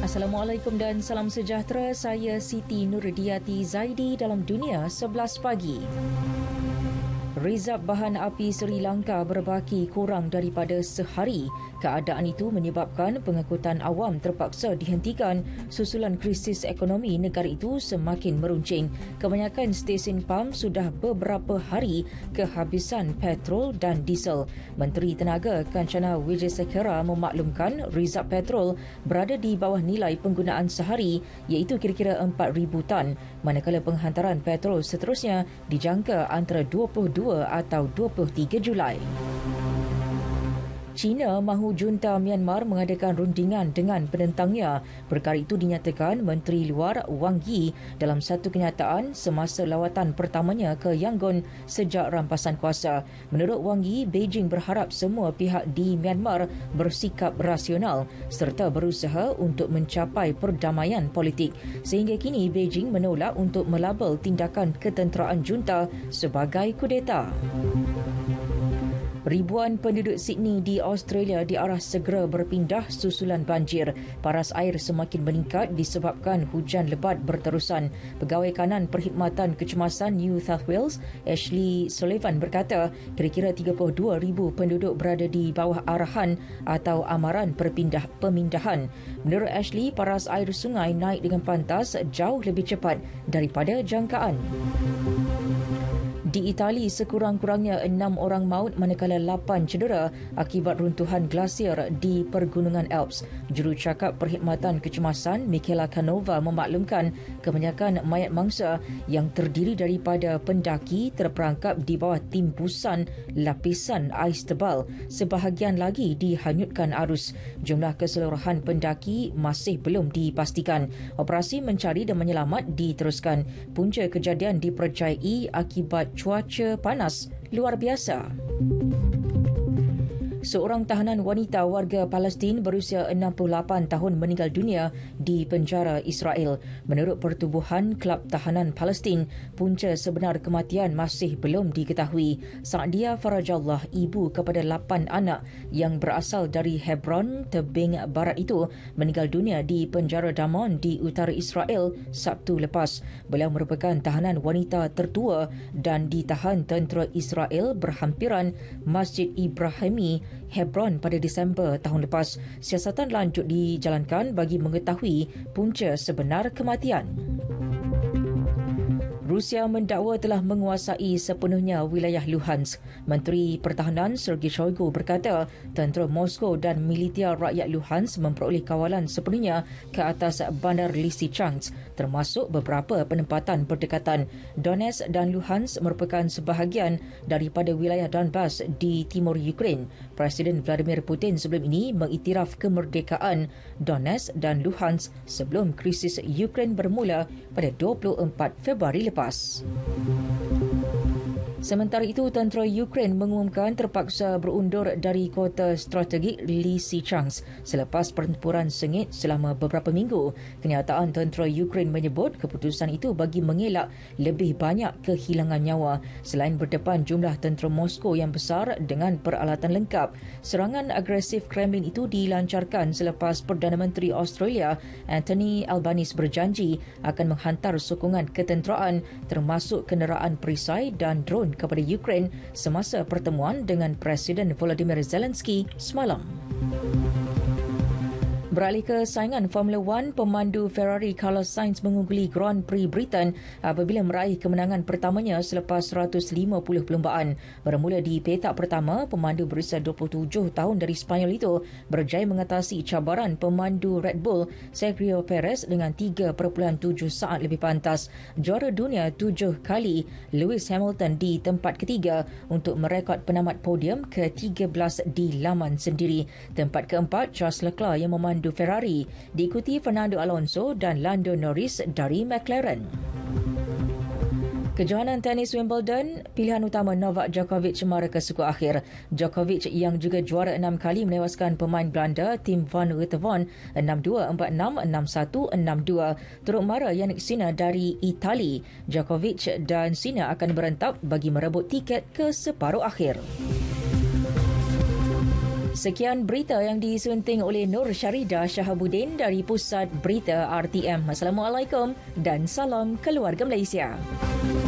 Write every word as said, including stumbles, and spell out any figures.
Assalamualaikum dan salam sejahtera. Saya Siti Nurdiati Zaidi dalam Dunia sebelas Pagi. Rezab bahan api Sri Lanka berbaki kurang daripada sehari. Keadaan itu menyebabkan pengangkutan awam terpaksa dihentikan susulan krisis ekonomi negara itu semakin meruncing. Kebanyakan stesen pam sudah beberapa hari kehabisan petrol dan diesel. Menteri Tenaga Kancana Wijesekera memaklumkan rezab petrol berada di bawah nilai penggunaan sehari iaitu kira-kira empat ribu tan, manakala penghantaran petrol seterusnya dijangka antara dua puluh dua atau dua puluh tiga Julai. China mahu junta Myanmar mengadakan rundingan dengan penentangnya. Perkara itu dinyatakan Menteri Luar Wang Yi dalam satu kenyataan semasa lawatan pertamanya ke Yangon sejak rampasan kuasa. Menurut Wang Yi, Beijing berharap semua pihak di Myanmar bersikap rasional serta berusaha untuk mencapai perdamaian politik. Sehingga kini Beijing menolak untuk melabel tindakan ketenteraan junta sebagai kudeta. Ribuan penduduk Sydney di Australia diarah segera berpindah susulan banjir. Paras air semakin meningkat disebabkan hujan lebat berterusan. Pegawai kanan Perkhidmatan Kecemasan New South Wales, Ashley Sullivan berkata, kira-kira tiga puluh dua ribu penduduk berada di bawah arahan atau amaran perpindah pemindahan. Menurut Ashley, paras air sungai naik dengan pantas jauh lebih cepat daripada jangkaan. Di Itali, sekurang-kurangnya enam orang maut manakala lapan cedera akibat runtuhan glasier di Pergunungan Alps. Jurucakap Perkhidmatan Kecemasan Michela Canova memaklumkan kebanyakan mayat mangsa yang terdiri daripada pendaki terperangkap di bawah timbusan lapisan ais tebal. Sebahagian lagi dihanyutkan arus. Jumlah keseluruhan pendaki masih belum dipastikan. Operasi mencari dan menyelamat diteruskan. Punca kejadian dipercayai akibat cuaca panas luar biasa. Seorang tahanan wanita warga Palestin berusia enam puluh lapan tahun meninggal dunia di penjara Israel. Menurut Pertubuhan Kelab Tahanan Palestin, punca sebenar kematian masih belum diketahui. Saadia Farajallah, ibu kepada lapan anak yang berasal dari Hebron, tebing barat itu, meninggal dunia di penjara Damon di utara Israel Sabtu lepas. Beliau merupakan tahanan wanita tertua dan ditahan tentera Israel berhampiran Masjid Ibrahimi Hebron pada Disember tahun lepas. Siasatan lanjut dijalankan bagi mengetahui punca sebenar kematian. Rusia mendakwa telah menguasai sepenuhnya wilayah Luhansk. Menteri Pertahanan Sergei Shoigu berkata tentera Moskow dan militer rakyat Luhansk memperoleh kawalan sepenuhnya ke atas bandar Lysychansk, termasuk beberapa penempatan berdekatan. Donetsk dan Luhansk merupakan sebahagian daripada wilayah Donbas di timur Ukraine. Presiden Vladimir Putin sebelum ini mengiktiraf kemerdekaan Donetsk dan Luhansk sebelum krisis Ukraine bermula pada dua puluh empat Februari lepas. Sementara itu, tentera Ukraine mengumumkan terpaksa berundur dari kota strategik Lysychansk selepas pertempuran sengit selama beberapa minggu. Kenyataan tentera Ukraine menyebut keputusan itu bagi mengelak lebih banyak kehilangan nyawa selain berdepan jumlah tentera Moskow yang besar dengan peralatan lengkap. Serangan agresif Kremlin itu dilancarkan selepas Perdana Menteri Australia Anthony Albanese berjanji akan menghantar sokongan ketenteraan termasuk kenderaan perisai dan drone kepada Ukraine semasa pertemuan dengan Presiden Volodymyr Zelensky semalam. Beralih ke saingan Formula One, pemandu Ferrari Carlos Sainz mengungguli Grand Prix Britain apabila meraih kemenangan pertamanya selepas seratus lima puluh perlumbaan. Bermula di petak pertama, pemandu berusia dua puluh tujuh tahun dari Spanyol itu berjaya mengatasi cabaran pemandu Red Bull Sergio Perez dengan tiga perpuluhan tujuh saat lebih pantas. Juara dunia tujuh kali, Lewis Hamilton di tempat ketiga untuk merekod penamat podium ke tiga belas di laman sendiri. Tempat keempat, Charles Leclerc yang memandu Ferrari, diikuti Fernando Alonso dan Lando Norris dari McLaren. Kejohanan tenis Wimbledon, pilihan utama Novak Djokovic cemara ke suku akhir. Djokovic yang juga juara enam kali menewaskan pemain Belanda Tim van Ritterveen enam dua, empat enam, enam satu, enam dua. Turut mara Jannik Sinner dari Itali. Djokovic dan Sinner akan berentap bagi merebut tiket ke separuh akhir. Sekian berita yang disunting oleh Nur Syaridah Shahabuddin dari Pusat Berita R T M. Assalamualaikum dan salam keluarga Malaysia.